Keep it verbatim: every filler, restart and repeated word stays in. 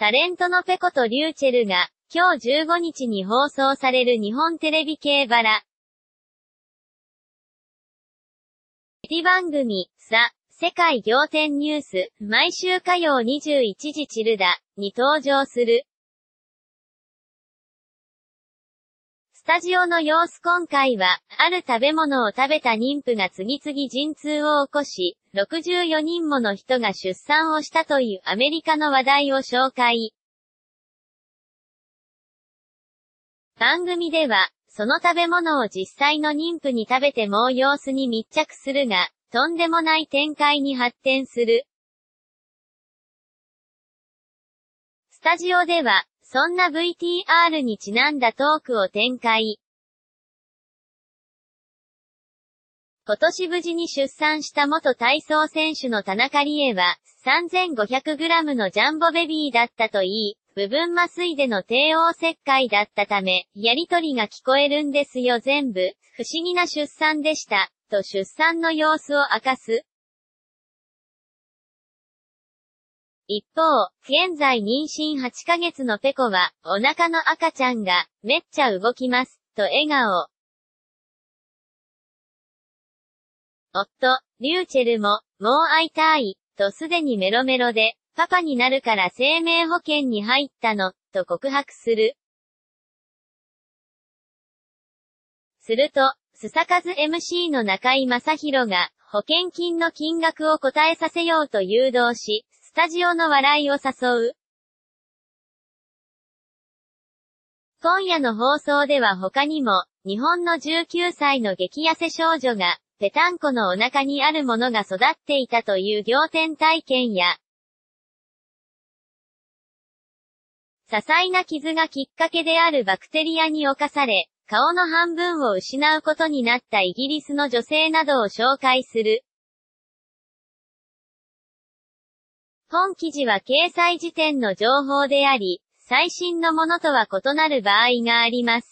タレントのペコとリューチェルが、今日じゅうごにちに放送される日本テレビ系バラエティ番組、ザ・世界仰天ニュース、毎週火曜にじゅういちじチルダに登場する。スタジオの様子今回は、ある食べ物を食べた妊婦が次々陣痛を起こし、ろくじゅうよにんもの人が出産をしたというアメリカの話題を紹介。番組では、その食べ物を実際の妊婦に食べてもう様子に密着するが、とんでもない展開に発展する。スタジオでは、そんな ブイティーアール にちなんだトークを展開。今年無事に出産した元体操選手の田中理恵は、さんぜんごひゃくグラム のジャンボベビーだったといい、部分麻酔での帝王切開だったため、やりとりが聞こえるんですよ全部、不思議な出産でした、と出産の様子を明かす。一方、現在妊娠はちかげつのペコは、お腹の赤ちゃんが、めっちゃ動きます、と笑顔。夫、リューチェルも、もう会いたい、とすでにメロメロで、パパになるから生命保険に入ったの、と告白する。すると、スサカズ エムシー の中居正広が、保険金の金額を答えさせようと誘導し、スタジオの笑いを誘う。今夜の放送では他にも、日本のじゅうきゅうさいの激痩せ少女が、ぺたんこのお腹にあるものが育っていたという仰天体験や、些細な傷がきっかけであるバクテリアに侵され、顔の半分を失うことになったイギリスの女性などを紹介する。本記事は掲載時点の情報であり、最新のものとは異なる場合があります。